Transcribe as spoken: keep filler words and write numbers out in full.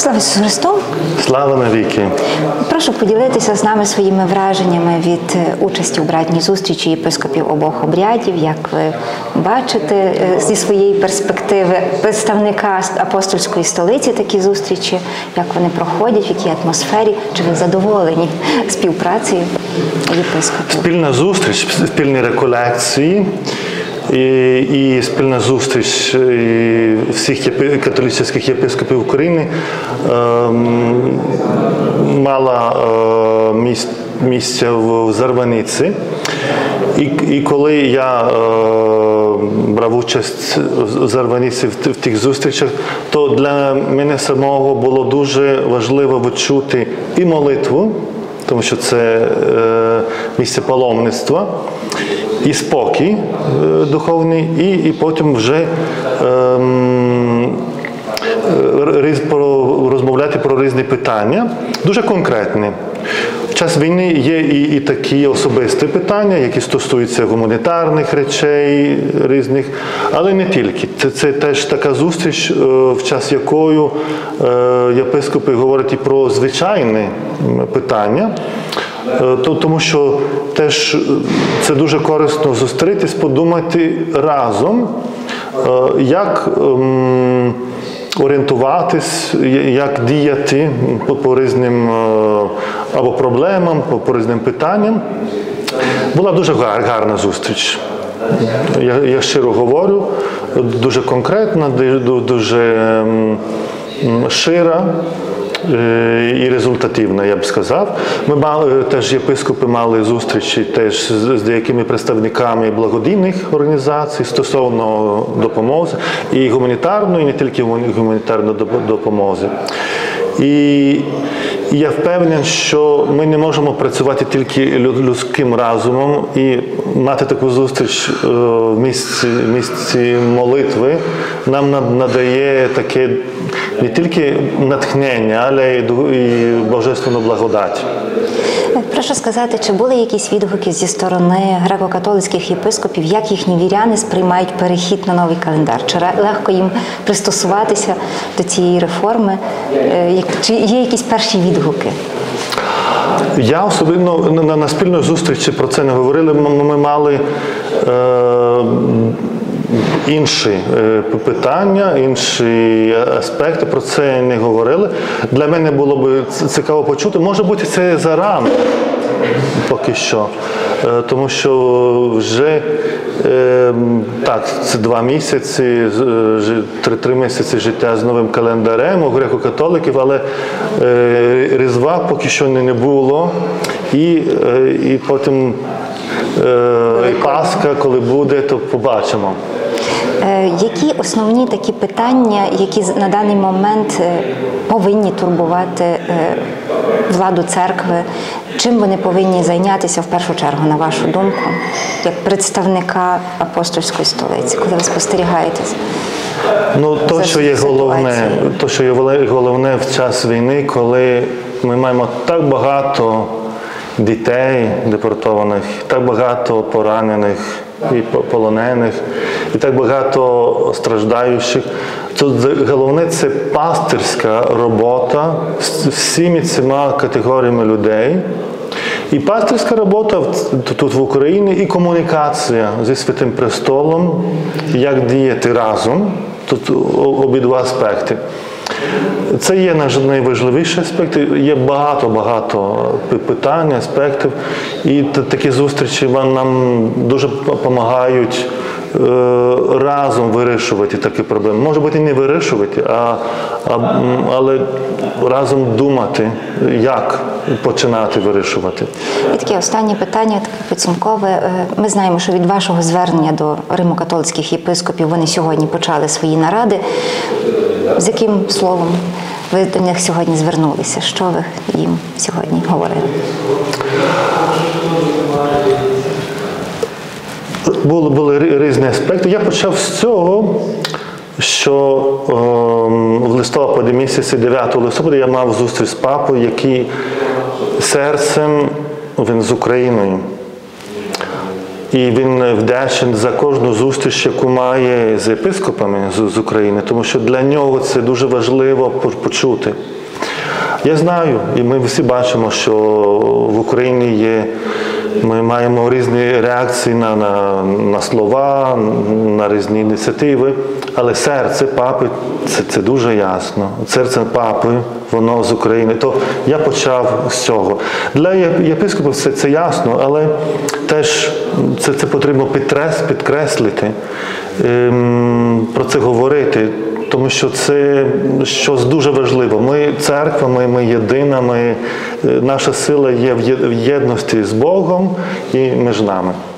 Слава Ісусу Христу! Слава навіки! Прошу поділитися з нами своїми враженнями від участі у братній зустрічі єпископів обох обрядів, як ви бачите зі своєї перспективи представника апостольської столиці такі зустрічі, як вони проходять, в якій атмосфері, чи ви задоволені співпрацею єпископів? Спільна зустріч, спільні реколекції і, і спільна зустріч всіх єпи, католицьких єпископів України е, мала е, місць, місця в Зарваниці. І, і коли я е, брав участь в Зарваниці в, в тих зустрічах, то для мене самого було дуже важливо відчути і молитву, тому що це е, місце паломництва, і спокій е, духовний, і, і потім вже е, е, про, розмовляти про різні питання, дуже конкретні. В час війни є і, і такі особисті питання, які стосуються гуманітарних речей різних, але не тільки. Це, це теж така зустріч, в час якої єпископи говорять і про звичайні питання, тому що теж це дуже корисно зустрітись, подумати разом, як орієнтуватись, як діяти по, по різним або проблемам, по, по різним питанням. Була дуже гарна зустріч. Я, я щиро говорю, дуже конкретна, дуже шира і результативна, я б сказав. Ми мали, теж єпископи мали зустрічі теж з, з деякими представниками благодійних організацій стосовно допомоги, і гуманітарної, і не тільки гуманітарної допомоги. І я впевнений, що ми не можемо працювати тільки людським розумом і мати таку зустріч в місці, місці молитви нам надає таке не тільки натхнення, але і божественну благодать. Прошу сказати, чи були якісь відгуки зі сторони греко-католицьких єпископів, як їхні віряни сприймають перехід на новий календар? Чи легко їм пристосуватися до цієї реформи? Чи є якісь перші відгуки? Я особливо на, на спільній зустрічі про це не говорили. Ми мали е, інші е, питання, інші аспекти, про це не говорили. Для мене було б цікаво почути. Може бути, це зарано поки що, е, тому що вже е, так, це два місяці, три, три місяці життя з новим календарем у греко-католиків, але е, Різдва поки що не, не було, і, е, і потім е, і Пасха, коли буде, то побачимо. Які основні такі питання, які на даний момент повинні турбувати владу церкви, чим вони повинні зайнятися в першу чергу, на вашу думку, як представника апостольської столиці, коли ви спостерігаєте? Ну, то, що є головне, то, що є головне в час війни, коли ми маємо так багато дітей депортованих, так багато поранених і полонених, і так багато страждаючих. Тут головне – це пастирська робота з всіма цими категоріями людей. І пастирська робота тут в Україні, і комунікація зі Святим Престолом, як діяти разом. Тут обидва аспекти. Це є найважливіші аспекти, є багато-багато питань, аспектів, і такі зустрічі нам дуже допомагають разом вирішувати такі проблеми. Може бути, не вирішувати, а, а, але разом думати, як починати вирішувати. І таке останнє питання, таке підсумкове. Ми знаємо, що від вашого звернення до римо-католицьких єпископів вони сьогодні почали свої наради. З яким словом ви до них сьогодні звернулися? Що ви їм сьогодні говорили? Були, були різні аспекти. Я почав з цього, що е, в листопаді місяці, дев'ятого листопада, я мав зустріч з папою, який серцем, він з Україною. І він вдячний за кожну зустріч, яку має з єпископами з, з України, тому що для нього це дуже важливо почути. Я знаю, і ми всі бачимо, що в Україні є, ми маємо різні реакції на, на, на слова, на різні ініціативи, але серце папи, це, це дуже ясно. Серце папи, воно з України. То я почав з цього. Для єпископів це, це ясно, але теж це, це потрібно підтрес, підкреслити, ем, про це говорити. Тому що це щось дуже важливо. Ми церква, ми, ми єдина, ми, наша сила є в єдності з Богом і між нами.